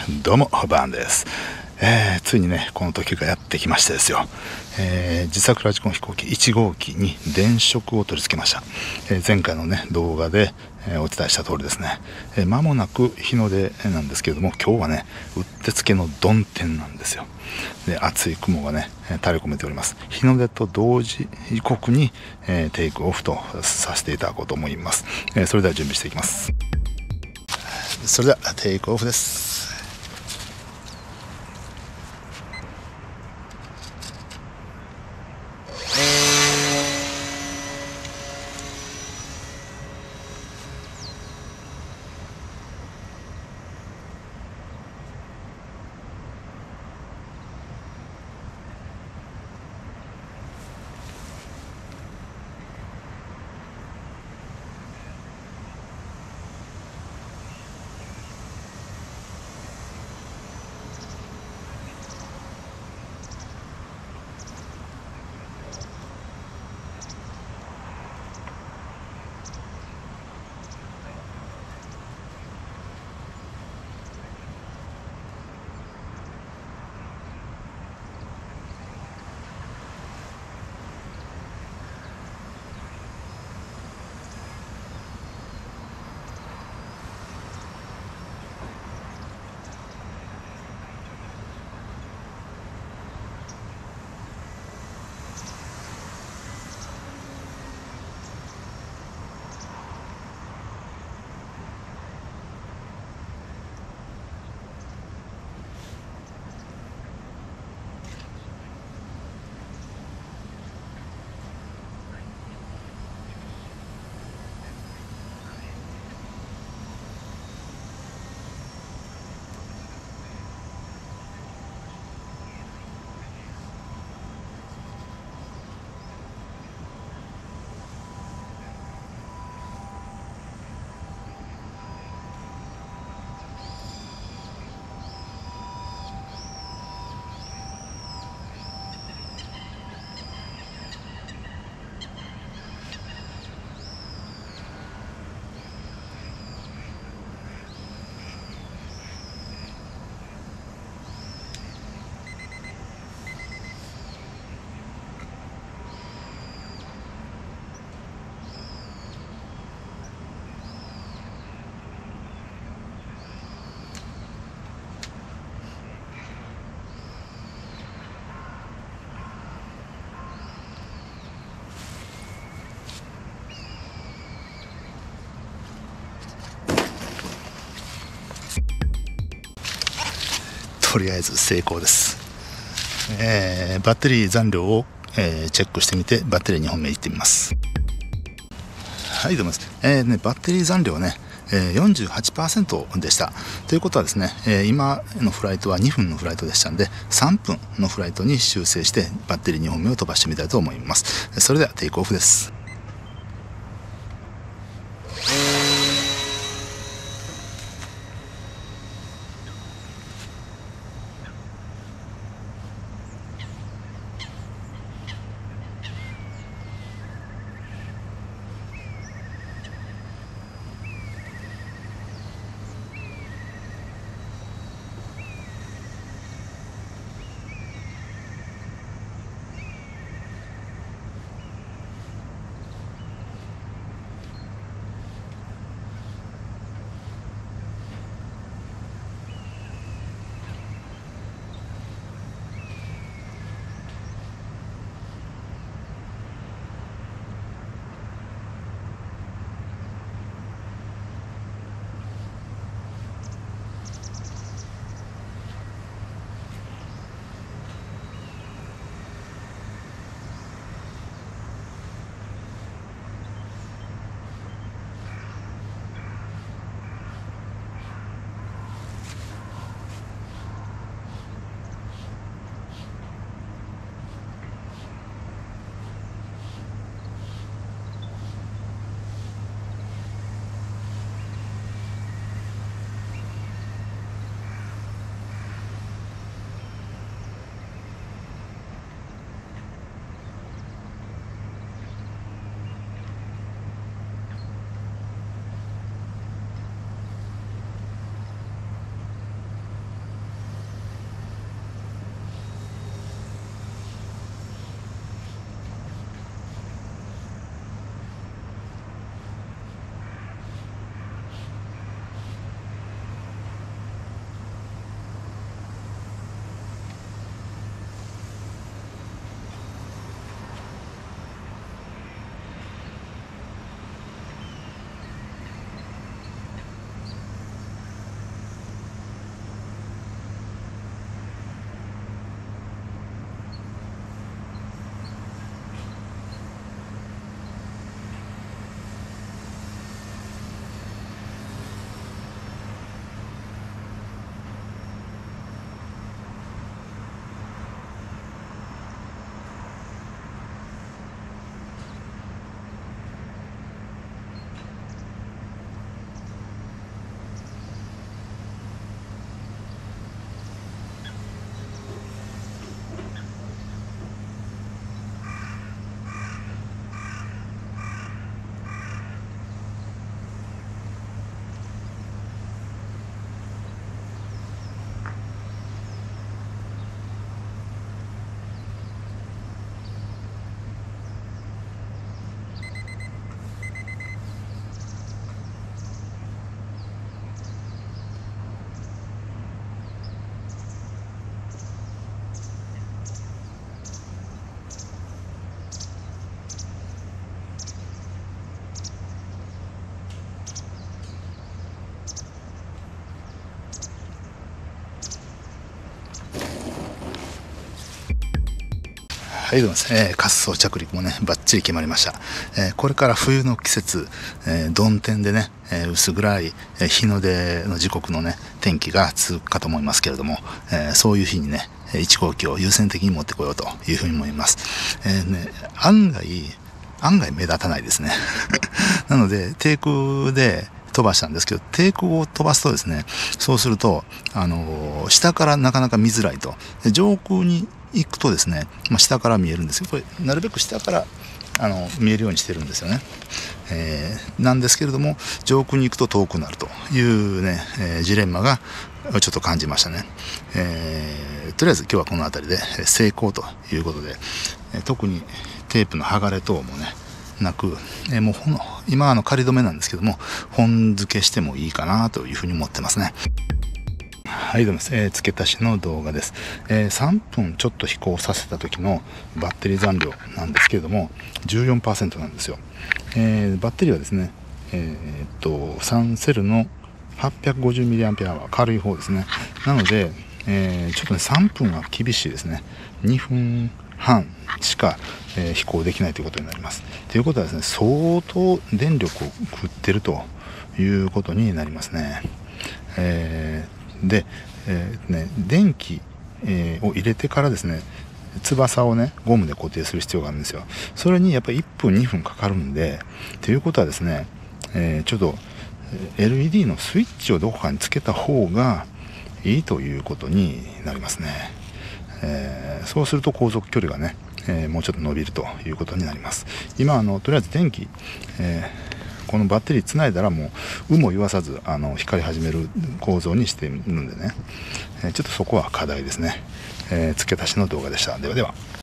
どうもバーンです。ついにねこの時がやってきましてですよ、自作ラジコン飛行機1号機に電飾を取り付けました。前回のね動画で、お伝えした通りですね、間もなく日の出なんですけれども、今日はねうってつけの曇天なんですよ。で、厚い雲がね垂れ込めております。日の出と同時刻に、テイクオフとさせていただこうと思います。それでは準備していきます。それではテイクオフです。とりあえず成功です。バッテリー残量を、チェックしてみてバッテリー2本目いってみます。はい、どうもです。バッテリー残量はね、48% でした。ということはですね、今のフライトは2分のフライトでしたんで、3分のフライトに修正してバッテリー2本目を飛ばしてみたいと思います。それではテイクオフです。 はい、どうもです。滑走着陸もね、バッチリ決まりました。これから冬の季節、曇天でね、薄暗い日の出の時刻のね、天気が続くかと思いますけれども、そういう日にね、1号機を優先的に持ってこようというふうに思います。案外目立たないですね。なので、低空で飛ばしたんですけど、低空を飛ばすとですね、そうすると、下からなかなか見づらいと。で上空に行くとですね、下から見えるんですけど、これなるべく下から見えるようにしてるんですよね。なんですけれども、上空に行くと遠くなるというね、ジレンマがちょっと感じましたね。とりあえず今日はこの辺りで成功ということで、特にテープの剥がれ等もねなく、もう今仮止めなんですけども、本付けしてもいいかなというふうに思ってますね。はい、どうもです。付け足しの動画です。3分ちょっと飛行させた時のバッテリー残量なんですけれども 14% なんですよ。バッテリーはですね、3セルの 850mAh 軽い方ですね。なので、ちょっとね3分は厳しいですね。2分半しか、飛行できないということになります。ということはですね、相当電力を食ってるということになりますね。で、電気、を入れてからですね、翼をねゴムで固定する必要があるんですよ。それにやっぱり1分2分かかるんで、ということはですね、ちょっと LED のスイッチをどこかにつけた方がいいということになりますね。そうすると航続距離がね、もうちょっと伸びるということになります。今とりあえず電気、このバッテリーつないだらもう有無を言わさず光り始める構造にしているんでね、ちょっとそこは課題ですね。付け足しの動画でした。ではでは。